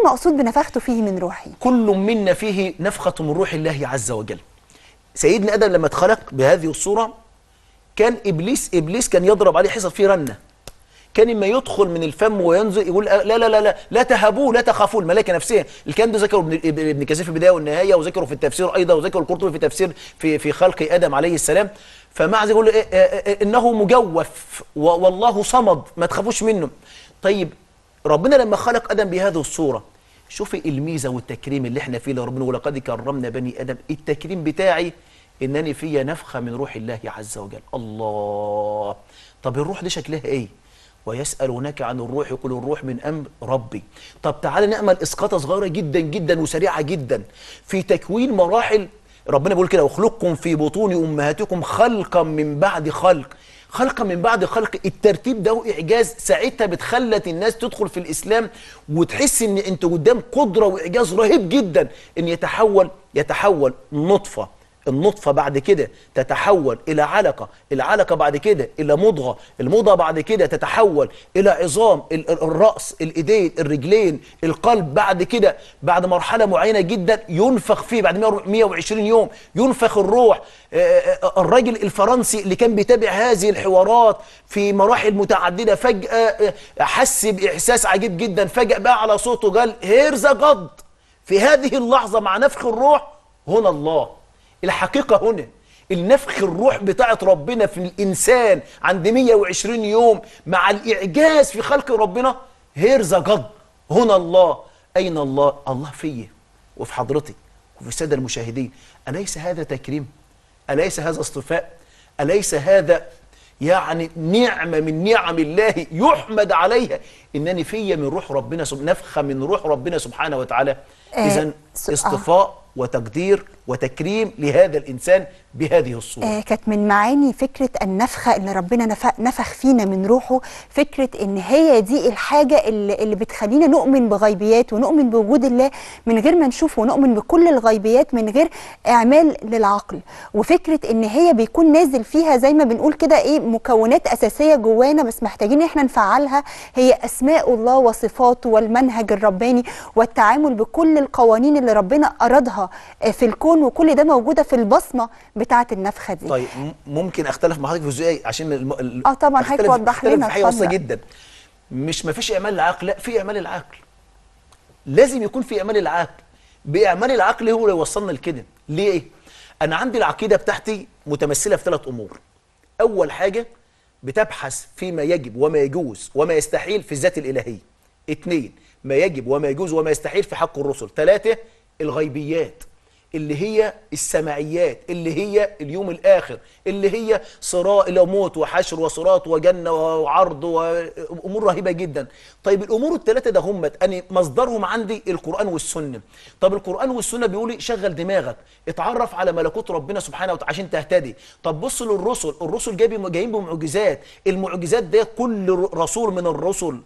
المقصود بنفخته فيه من روحي؟ كل منا فيه نفخة من روح الله عز وجل. سيدنا آدم لما اتخلق بهذه الصورة كان إبليس كان يضرب عليه، حصل فيه رنة، كان اما يدخل من الفم وينزل يقول لا لا لا لا لا تهابوه لا تخافوا. الملائكه نفسها الكلام ده ذكره ابن كثير في البدايه والنهايه، وذكره في التفسير ايضا، وذكره القرطبي في تفسير في خلق ادم عليه السلام. فمع ذلك يقول انه مجوف والله صمد ما تخافوش منه. طيب ربنا لما خلق ادم بهذه الصوره، شوفي الميزه والتكريم اللي احنا فيه لربنا، ولقد كرمنا بني ادم. التكريم بتاعي انني فيا نفخه من روح الله عز وجل. الله، طب الروح دي شكلها ايه؟ ويسألونك عن الروح قل الروح من أمر ربي. طب تعالى نعمل إسقاطة صغيرة جدا جدا وسريعة جدا في تكوين مراحل. ربنا بيقول كده وخلقكم في بطون أمهاتكم خلقا من بعد خلق. خلقا من بعد خلق، الترتيب ده إعجاز. ساعتها بتخلت الناس تدخل في الإسلام وتحس إن أنت قدام قدرة وإعجاز رهيب جدا إن يتحول نطفة، النطفة بعد كده تتحول إلى علقة، العلقة بعد كده إلى مضغة، المضغة بعد كده تتحول إلى عظام، الرأس، الإيدين، الرجلين، القلب. بعد كده بعد مرحلة معينة جدا ينفخ فيه بعد 120 يوم ينفخ الروح. الراجل الفرنسي اللي كان بيتابع هذه الحوارات في مراحل متعددة فجأة حس بإحساس عجيب جدا، فجأة بقى على صوته قال هيرز جد. في هذه اللحظة مع نفخ الروح هنا الله. الحقيقة هنا النفخ الروح بتاعت ربنا في الإنسان عند 120 يوم مع الإعجاز في خلق ربنا. هيرز جد، هنا الله. أين الله؟ الله فيه وفي حضرتك وفي السادة المشاهدين. أليس هذا تكريم؟ أليس هذا اصطفاء؟ أليس هذا يعني نعمة من نعم الله يحمد عليها إنني فيا من روح ربنا، نفخة من روح ربنا سبحانه وتعالى. إذن اصطفاء وتقدير وتكريم لهذا الإنسان بهذه الصورة. كانت من معاني فكرة النفخة اللي ربنا نفخ فينا من روحه، فكرة إن هي دي الحاجة اللي بتخلينا نؤمن بغيبيات ونؤمن بوجود الله من غير ما نشوفه، ونؤمن بكل الغيبيات من غير إعمال للعقل. وفكرة إن هي بيكون نازل فيها زي ما بنقول كده إيه مكونات أساسية جوانا بس محتاجين إحنا نفعلها، هي أسماء الله وصفاته والمنهج الرباني والتعامل بكل القوانين اللي ربنا أرادها في الكون، وكل ده موجودة في البصمة بتاعة النفخة دي. طيب ممكن أختلف مع حضرتك في جزئية عشان طبعا حضرتك وضح لنا. في حاجة بسيطة جدا، مش ما فيش إعمال العقل، لا في إعمال العقل. لازم يكون في إعمال العقل. بإعمال العقل هو اللي يوصلنا لكده. ليه؟ أنا عندي العقيدة بتاعتي متمثلة في 3 أمور. أول حاجة بتبحث فيما يجب وما يجوز وما يستحيل في الذات الإلهية. 2 ما يجب وما يجوز وما يستحيل في حق الرسل. 3 الغيبيات اللي هي السماعيات، اللي هي اليوم الآخر، اللي هي صراط إلى موت وحشر وصراط وجنة وعرض وأمور رهيبة جدا. طيب الأمور ال3 ده هم أنا مصدرهم عندي القرآن والسنة. طب القرآن والسنة بيقولي شغل دماغك، اتعرف على ملكوت ربنا سبحانه وتعالى عشان تهتدي. طب بص للرسل، الرسل جايين بمعجزات، المعجزات ده كل رسول من الرسل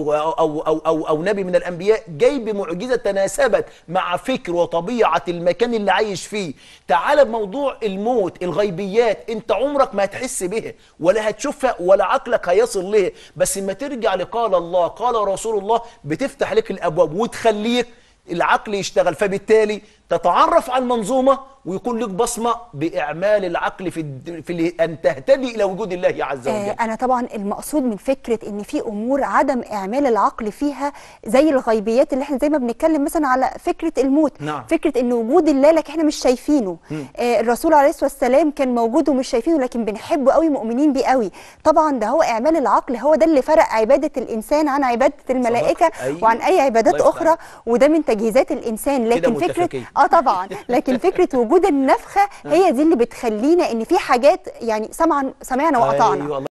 أو نبي من الأنبياء جاي بمعجزة تناسبت مع فكر وطبيعة المكان اللي عايش فيه. تعال بموضوع الموت، الغيبيات انت عمرك ما هتحس بها ولا هتشوفها ولا عقلك هيصل لها، بس لما ترجع لقال الله قال رسول الله بتفتح لك الابواب وتخليك العقل يشتغل، فبالتالي تتعرف على المنظومة ويكون لك بصمة بإعمال العقل في أن تهتدي إلى وجود الله عز وجل. أنا طبعا المقصود من فكرة إن في أمور عدم إعمال العقل فيها زي الغيبيات اللي احنا زي ما بنتكلم مثلا على فكرة الموت. نعم. فكرة إن وجود الله لكن احنا مش شايفينه. الرسول عليه الصلاة والسلام كان موجود ومش شايفينه لكن بنحبه قوي مؤمنين بيه قوي. طبعا ده هو إعمال العقل، هو ده اللي فرق عبادة الإنسان عن عبادة الملائكة وعن أي عبادات أخرى، وده من تجهيزات الإنسان. لكن فكرة طبعا لكن فكرة وجود النفخة هي دي اللي بتخلينا إن في حاجات يعني سمعنا وأطعنا.